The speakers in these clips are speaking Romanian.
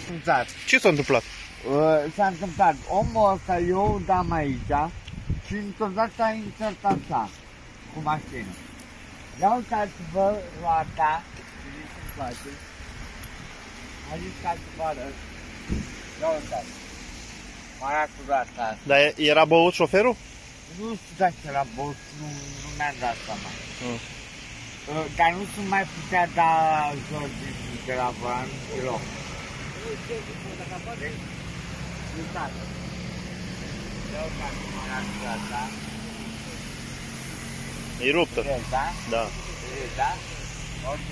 scuzat. Ce s-a întâmplat? S-a întâmplat, omul ăsta, eu dam aici și într-o dată a intrat așa, cu mașină. Ia uitați-vă roata, ce-mi place. A zis ca să vă arăt. Ia uitați. Marea cu roata asta. Dar era băut șoferul? Nu știu dacă era băut, nu mi-am dat seama. Dar nu se mai putea da jos de la volan deloc. Uitați. Ia uitați marea cu roata. E ruptă. Vezi, da? Da. Vezi, da? Ok.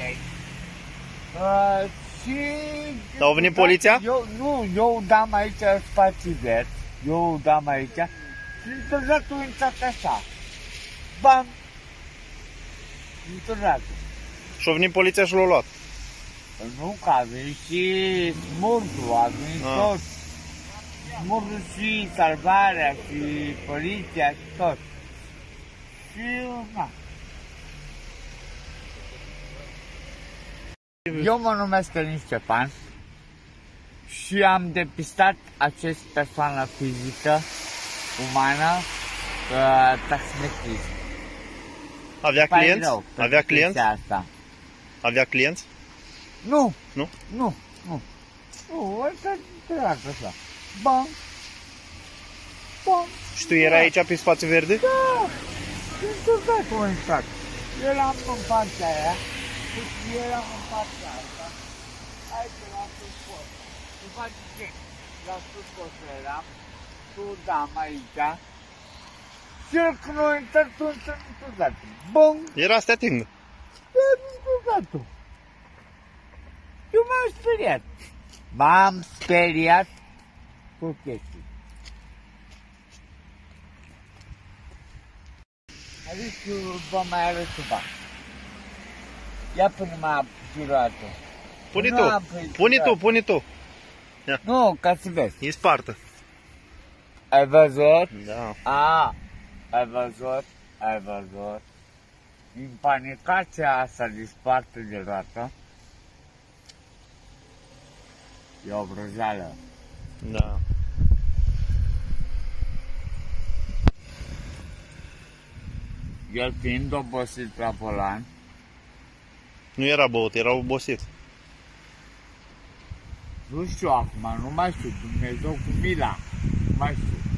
Și... Dar a venit poliția? Eu dam aici spații verzi. Eu dam aici. Și într-o dată a intrat așa. Bam! Într-o dată. Și a venit poliția și l-a luat. Nu, că a venit și smurtul, a venit tot. Smurtul și salvarea și poliția și tot. Și, na. Eu mă numesc Călin Ștefan și am depistat acest persoană fizică, umană, taximetrist. Avea clienți? Avea clienți? Asta. Avea clienți? Nu. Nu? Nu. Ăsta treacă așa. Bam. Bam. Și tu erai aici pe spațiu verde? Da. Și întâlnit cum a intrat. Eram în partea aia. Și eram în partea asta. Aici l-am sus pot. Nu faci ce? La sus pot eram. Tu dam aici. Și el când a intrat, tu întâlnit. Bum! Era să te atingă. Întâlnit. Eu m-am speriat. M-am speriat cu chestii. A zis că vă mai arăt ceva. Ia pune mai juratul. Pune tu. Ia. Nu, ca să vezi. E spartă. Ai văzut? Da. Ai văzut? Impanicația asta de sparte de roată e o vrăjeală. Da. El fiind obosit la volan, Nu era băut, era obosit. nu știu acum, nu mai știu, Dumnezeu cu mila, nu mai știu.